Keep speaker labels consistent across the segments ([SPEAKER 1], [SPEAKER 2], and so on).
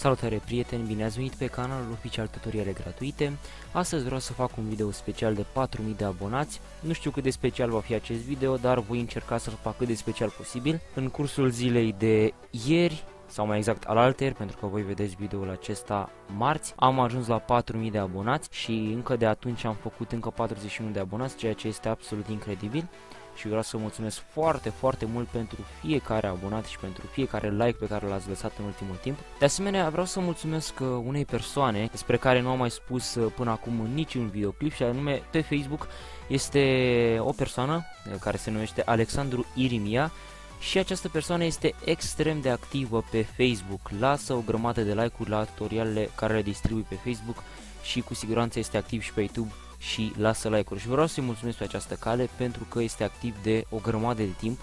[SPEAKER 1] Salutare prieteni, bine ați venit pe canalul oficial Tutoriale Gratuite. Astăzi vreau să fac un video special de 4000 de abonați. Nu știu cât de special va fi acest video, dar voi încerca să-l fac cât de special posibil. În cursul zilei de ieri, sau mai exact alaltăieri, pentru că voi vedeți videoul acesta marți, am ajuns la 4000 de abonați și încă de atunci am făcut încă 41 de abonați, ceea ce este absolut incredibil. Și vreau să mulțumesc foarte mult pentru fiecare abonat și pentru fiecare like pe care l-ați lăsat în ultimul timp. De asemenea, vreau să mulțumesc unei persoane despre care nu am mai spus până acum în niciun videoclip, și anume pe Facebook este o persoană care se numește Alexandru Irimia. Și această persoană este extrem de activă pe Facebook, lasă o grămadă de like-uri la tutorialele care le distribui pe Facebook și cu siguranță este activ și pe YouTube și lasă like-uri. Și vreau să-i mulțumesc pe această cale pentru că este activ de o grămadă de timp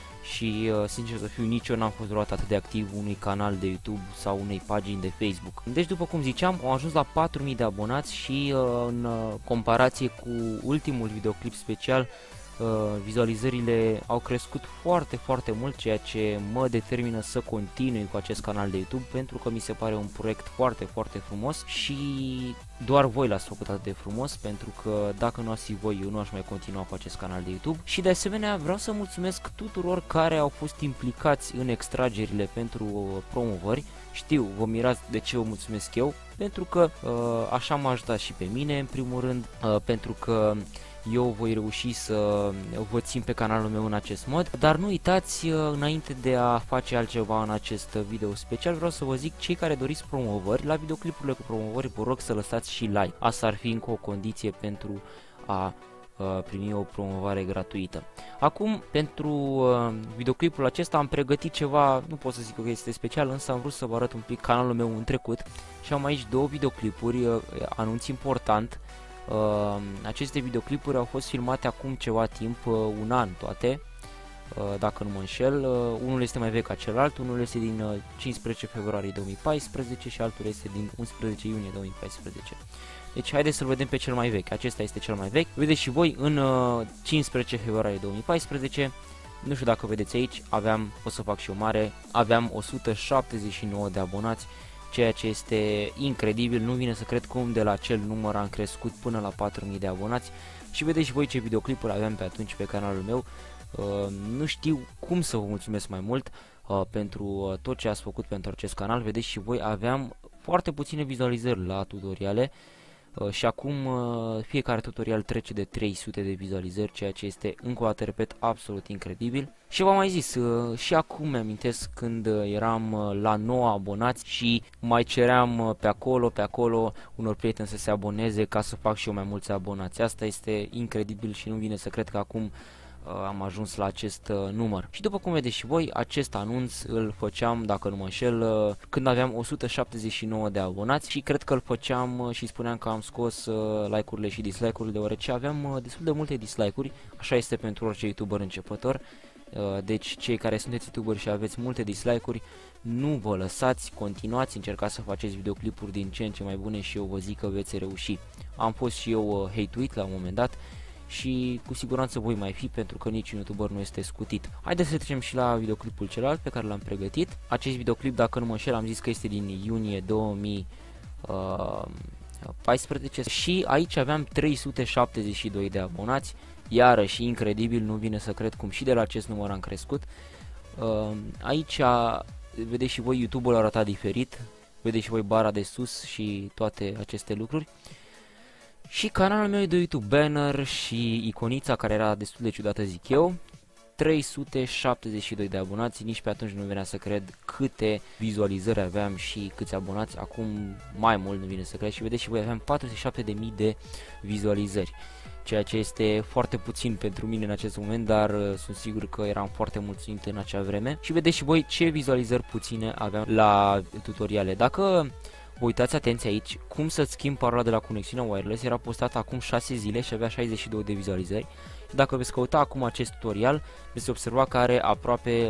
[SPEAKER 1] și sincer să fiu, nici eu n-am fost vreodată atât de activ unui canal de YouTube sau unei pagini de Facebook. Deci după cum ziceam, am ajuns la 4000 de abonați și în comparație cu ultimul videoclip special, vizualizările au crescut foarte mult, ceea ce mă determină să continui cu acest canal de YouTube pentru că mi se pare un proiect foarte frumos și doar voi l-ați făcut atât de frumos, pentru că dacă nu ați fi voi, eu nu aș mai continua cu acest canal de YouTube. Și de asemenea vreau să mulțumesc tuturor care au fost implicați în extragerile pentru promovări. Știu, vă mirați de ce vă mulțumesc eu, pentru că așa m-a ajutat și pe mine în primul rând, pentru că eu voi reuși să vă țin pe canalul meu în acest mod. Dar nu uitați, înainte de a face altceva în acest video special, vreau să vă zic, cei care doriți promovări, la videoclipurile cu promovări vă rog să lăsați și like. Asta ar fi încă o condiție pentru a primi o promovare gratuită. Acum, pentru videoclipul acesta am pregătit ceva, nu pot să zic că este special, însă am vrut să vă arăt un pic canalul meu în trecut și am aici două videoclipuri, anunț important. Aceste videoclipuri au fost filmate acum ceva timp, un an toate, dacă nu mă înșel. Unul este mai vechi ca celălalt, unul este din 15 februarie 2014 și altul este din 11 iunie 2014. Deci haideți să-l vedem pe cel mai vechi. Acesta este cel mai vechi. Vedeți și voi, în 15 februarie 2014, nu știu dacă vedeți aici, o să fac și o mare, aveam 179 de abonați, ceea ce este incredibil. Nu vine să cred cum de la acel număr am crescut până la 4000 de abonați. Și vedeți și voi ce videoclipuri aveam pe atunci pe canalul meu. Nu știu cum să vă mulțumesc mai mult pentru tot ce ați făcut pentru acest canal. Vedeți și voi, aveam foarte puține vizualizări la tutoriale și acum fiecare tutorial trece de 300 de vizualizări, ceea ce este, încă o dată repet, absolut incredibil. Și v-am mai zis, și acum mi-amintesc când eram la 9 abonați și mai ceream pe acolo unor prieteni să se aboneze ca să fac și eu mai mulți abonați. Asta este incredibil și nu vine să cred că acum am ajuns la acest număr. Și după cum vedeți și voi, acest anunț îl făceam, dacă nu mă înșel, când aveam 179 de abonați și cred că îl făceam și spuneam că am scos like-urile și dislike-urile, deoarece aveam destul de multe dislike-uri. Așa este pentru orice YouTuber începător. Deci cei care sunteți YouTuberi și aveți multe dislike-uri, nu vă lăsați, continuați, încercați să faceți videoclipuri din ce în ce mai bune și eu vă zic că veți reuși. Am fost și eu hate-uit la un moment dat și cu siguranță voi mai fi, pentru că niciun YouTuber nu este scutit. Haideți să trecem și la videoclipul celălalt pe care l-am pregătit. Acest videoclip, dacă nu mă înșel, am zis că este din iunie 2014 și aici aveam 372 de abonați. Iarăși incredibil, nu vine să cred cum și de la acest număr am crescut. Aici vedeți și voi, YouTube-ul arăta diferit, vedeți și voi bara de sus și toate aceste lucruri. Și canalul meu de YouTube, banner și iconița care era destul de ciudată, zic eu. 372 de abonați, nici pe atunci nu venea să cred câte vizualizări aveam și câți abonați. Acum mai mult nu vine să cred și vedeți și voi, aveam 47.000 de vizualizări, ceea ce este foarte puțin pentru mine în acest moment, dar sunt sigur că eram foarte mulțumit în acea vreme. Și vedeți și voi ce vizualizări puține aveam la tutoriale. Dacă vă uitați atenție aici, cum să-ți schimbi parola de la conexiunea wireless, era postat acum 6 zile și avea 62 de vizualizări. Și dacă veți căuta acum acest tutorial, veți observa că are aproape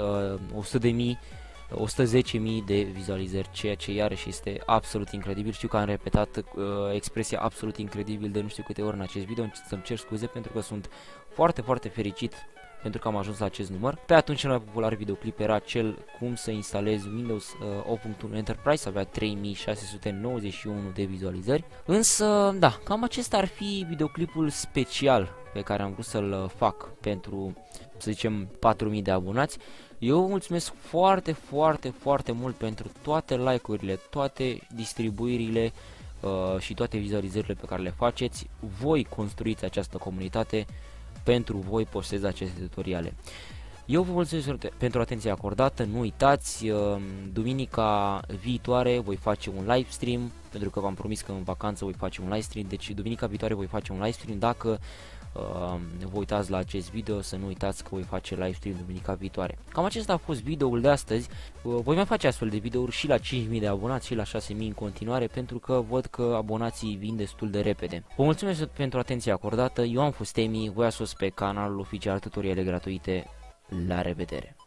[SPEAKER 1] 110.000 de vizualizări, ceea ce iarăși este absolut incredibil. Știu că am repetat expresia absolut incredibil de nu știu câte ori în acest video, să-mi cer scuze pentru că sunt foarte fericit pentru că am ajuns la acest număr. Pe atunci cel mai popular videoclip era cel cum să instalezi Windows 8.1 Enterprise, avea 3691 de vizualizări. Însă, da, cam acesta ar fi videoclipul special pe care am vrut să-l fac pentru, să zicem, 4000 de abonați. Eu vă mulțumesc foarte mult pentru toate like-urile, toate distribuirile și toate vizualizările pe care le faceți. Voi construiți această comunitate, pentru voi postez aceste tutoriale. Eu vă mulțumesc pentru atenția acordată. Nu uitați, duminica viitoare voi face un live stream, pentru că v-am promis că în vacanță voi face un live stream, deci duminica viitoare voi face un live stream. Dacă vă uitați la acest video, să nu uitați că voi face live stream duminica viitoare. Cam acesta a fost videoul de astăzi. Voi mai face astfel de videouri și la 5000 de abonați și la 6000 în continuare, pentru că văd că abonații vin destul de repede. Vă mulțumesc pentru atenția acordată. Eu am fost Emi, voi ați fost pe canalul oficial Tutoriale Gratuite. La revedere!